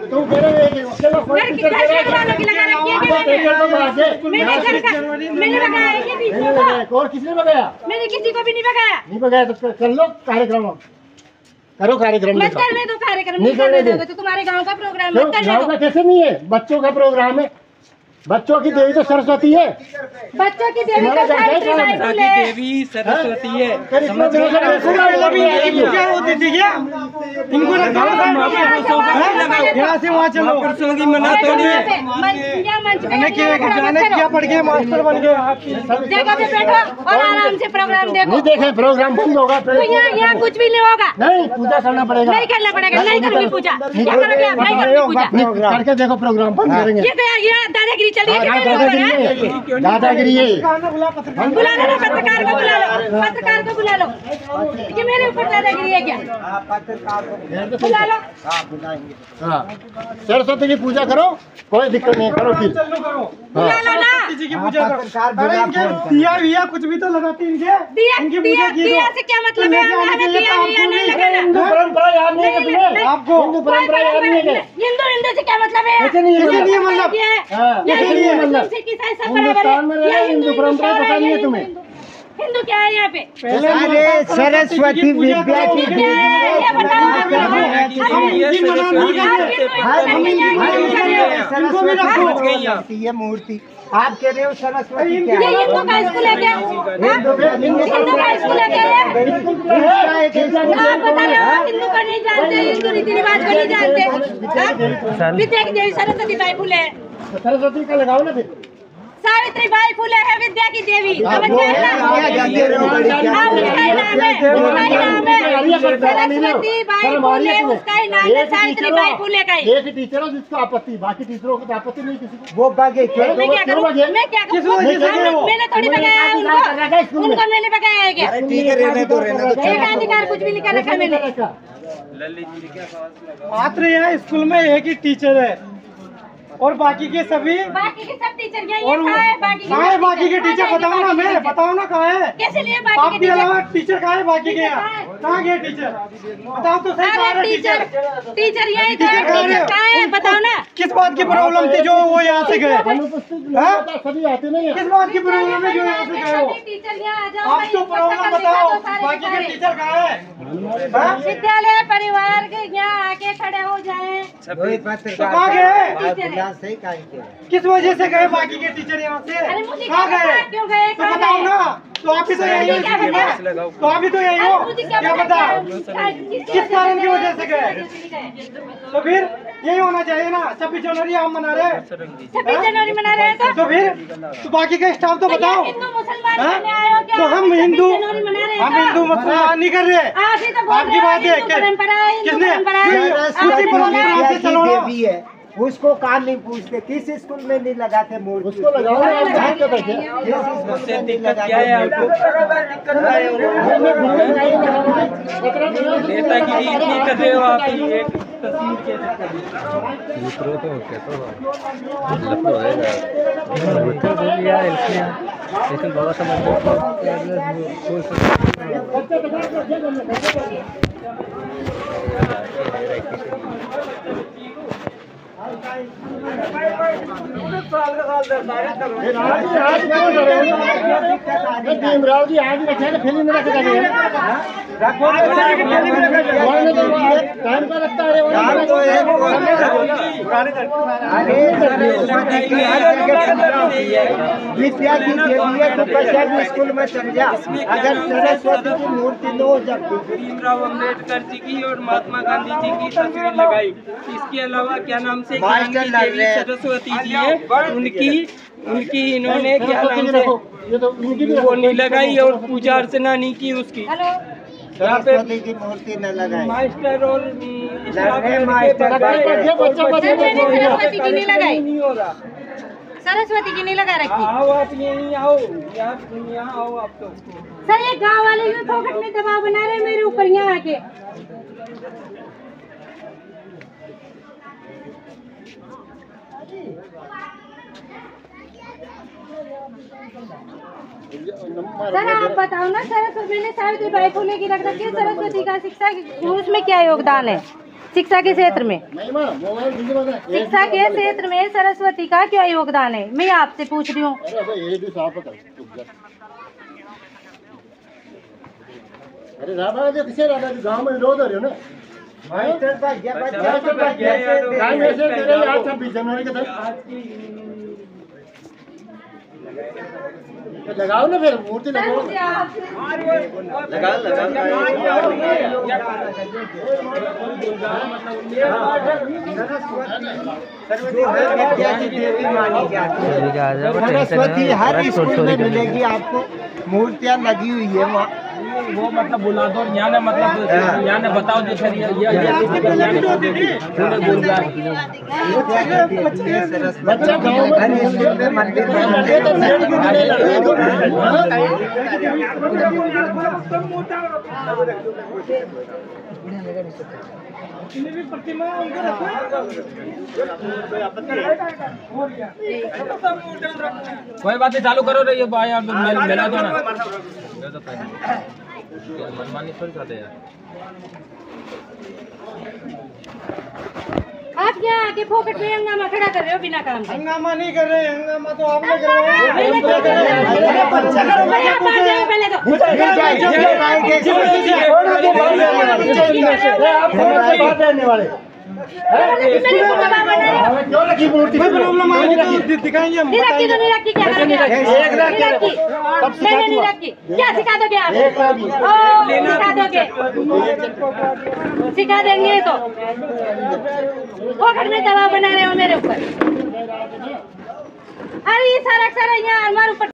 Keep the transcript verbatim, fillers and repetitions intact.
तुम कह रहे हो चलो घर की वालों की लगा रखी है। मैंने घर का मैंने लगाया है कि टीचर को? और किसने लगाया? मैंने किसी को भी नहीं लगाया। नहीं लगाया तो कर लो कार्यक्रम, करो कार्यक्रम। मत करने दो कार्यक्रम, नहीं करने दोगे तो तुम्हारे गांव का प्रोग्राम मत करने दो। गांव का कैसे नहीं है? बच्चों का प्रोग्राम है। बच्चों की देवी तो सरस्वती है। बच्चों की देवी तो सावित्री देवी सरस्वती है। क्या होती थी क्या? इनको यहाँ से वहाँ चलो, पुरुषों की मना थोड़ी है। क्या पढ़ गए मास्टर बन गए। जगह पे बैठो और आराम से प्रोग्राम देखो। नहीं देखे प्रोग्राम बंद होगा तो यहाँ यहाँ कुछ भी नहीं होगा। नहीं, पूजा करना पड़ेगा। नहीं करना पड़ेगा, नहीं करूँगी पूजा। क्या करोगे आप? नहीं करूँगी पूजा। करके देखो प्रोग्राम बंद करेंगे। ये दादागिरी चल रही है। दादागिरी है। बुला लो पत्रकार को, बुला लो पत्रकार को, बुला लो। ये मेरे ऊपर दादागिरी है क्या? बुला लो। हाँ, सरस्वती की पूजा करो, कोई दिक्कत नहीं, करो फिर। बुला लो ना। की पूजा दिया विया कुछ भी तो लगाती इनके। दिया दिया दिया से क्या मतलब है? हमें दिया विया नहीं लगाना। हिंदू परंपरा याद नहीं है तुम्हें? आपको हिंदू परंपरा याद नहीं है? हिंदू हिंदू से क्या मतलब है? कैसे नहीं है? कैसे नहीं है मतलब? हिंदुस्तान में रहे हिंदू परंपरा पता नहीं है तुम्हें? हिंदू क्या है यहाँ पे? अरे सरस्वती विद्या की ये मूर्ति आप कह रहे हो सरस्वती क्या है? हिंदू का स्कूल है क्या? हिंदू का स्कूल है क्या? आप बता रहे हो हिंदू को नहीं जानते, हिंदू रीति रिवाज को नहीं जानते। विद्या की देवी सरस्वती बाई फुले। सरस्वती का लगाओ ना फिर। सावित्री बाई फुले है विद्या की देवी। समझ गए ना? सरस्वती बाई फुले उसका ही नाम है, सावित्री बाई फुले का ही। एक टीचर हो जिसको आपत्ति, बाकी टीचरों को तो आपत्ति नहीं किसी को। वो बागे मैं क्या करूँ? मैं क्या करूँ? मैंने थोड़ी लगाया है उनको, उनको मैंने लगाया है क्या? ठीक है, रहने दो रहने दो। एक अधिकार कुछ भी नहीं कर रखा मैंने। मात्र यहाँ स्कूल में एक ही टीचर है और बाकी के सभी बाकी के सब टीचर क्या और ये है? बाकी कहाँ है बाकी के टीचर? बताओ ना, मैं बताओ ना कहाँ है? कैसे लिए बाकी आपके के अलावा टीचर? टीचर कहाँ है बाकी के? यहाँ कहाँ गए टीचर? बताओ तो सही, कहाँ अरे है टीचर टीचर? टीचर यही तो टीचर है। कहाँ टीचर कहाँ है बताओ ना। किस बात की प्रॉब्लम थी जो वो यहाँ से गए? सभी आते नहीं है। किस बात की प्रॉब्लम है जो यहाँ से गए हो? टीचर यहाँ आ जाओ। आप तो प्रॉब्लम बताओ, बाकी के टीचर कहाँ है? विद्यालय परिवार के यहाँ आके खड़े हो जाए। तो कहाँ गए? किस वजह से गए बाकी के टीचर यहाँ से? अरे मुझे कहाँ क्या पता गए? क्यों गए? तो बताओ ना। तो आप भी तो यही हो स्कूल में, तो आप भी तो यही हो। क्या पता किस कारण की वजह से गए? तो फिर यही होना चाहिए ना। छब्बीस जनवरी हम मना रहे हैं, छब्बीस जनवरी मना रहे हैं तो तो फिर तो बाकी का स्टाफ तो बताओ। हिंदू मुसलमान करने आए हो क्या? तो हम हिंदू मना रहे हम हिंदू मुसलमान नहीं कर रहे। आप ही तो बोल आपकी रहे हो, बात है हिंदू कि- परंपरा है, हिंदू किसने परंपरा है। उसी परंपरा से चलो ना। देवी है, उसको काम नहीं पूछते। किस स्कूल में नहीं लगाते मूर्ति? उसको लगाओ ना, आप जहाँ के बैठे। उससे दिक्कत क्या है आपको? नेतागिरी इतनी कर रहे हो आप, एक तस्वीर के दूसरों तो कैसा लफड़ा रहेगा उत्तर दे दिया इसलिए, लेकिन बाबा भीमराव जी आज रखे फिल्म में रखे टाइम पर रखता है। विद्या की देवी है तो बच्चा भी स्कूल में समझा। अगर सरस्वती की मूर्ति न हो जाती। भीमराव अम्बेडकर जी की और महात्मा गांधी जी की तस्वीर लगाई। इसके अलावा क्या नाम से देवी सरस्वती जी है, उनकी उनकी इन्होंने क्या नाम से वो नहीं लगाई और पूजा अर्चना नहीं की उसकी। यहाँ पे सरस्वती की मूर्ति न लगाए। मास्टर और सरस्वती की नहीं लगाई, नहीं होगा। सरस्वती की नहीं लगा रखी। आओ आप यहीं आओ, यहाँ यहाँ आओ आप तो। सर ये गांव वाले भी फोकट में दबाव बना रहे हैं मेरे ऊपर यहाँ आके। सर आप बताओ ना, सरस्वती मैंने सावित्री बाई फुले की रख रखी है, सरस्वती का शिक्षा उसमें क्या योगदान है? शिक्षा के क्षेत्र में महिमा मोबाइल दीजिए बता। शिक्षा के क्षेत्र में सरस्वती का क्या योगदान है, मैं आपसे पूछ रही हूँ। अरे भाई ये भी साफ बता। अरे राबा जी किसे राबा जी गांव में विरोध हो रहे हो ना। मास्टर का ये बच्चा तो टाइम ऐसे दे रहे आज छब्बीस जनवरी के तक लगाओ ना, फिर मूर्ति लगाओ। लगा लगा विद्या की देवी मानी जाती है। सरस्वती हर स्कूल में मिलेगी आपको, मूर्तियाँ लगी हुई है वहाँ। वो मतलब बुला दो यहाँ ने, मतलब यहाँ ने बताओ जी सर ये ये बच्चा गाँव में हर स्कूल में मंदिर में कोई बात नहीं, चालू करो रे ये भाई आप मिला दो ना। मनमानी थोड़ी खाते यार। आप क्या आके फोकट में हंगामा खड़ा कर रहे हो बिना काम के? हंगामा नहीं कर रहे, हंगामा तो आपने कर रहे हैं। मैंने क्या कर रहा है? भाई आप बात करो पहले तो। मैंने कुछ जवाब बना रहे हो। क्यों रखी मूर्ति? प्रॉब्लम आएगी तो दिखाएंगे हम। नहीं रखी तो नहीं रखी, क्या करोगे आप? नहीं रखी, मैंने नहीं रखी, क्या सिखा दोगे आप? ओ, सिखा दोगे, सिखा देंगे तो। फोकट में दबाव बना रहे हो मेरे ऊपर। अरे ये सारा सारा यहाँ हमारे ऊपर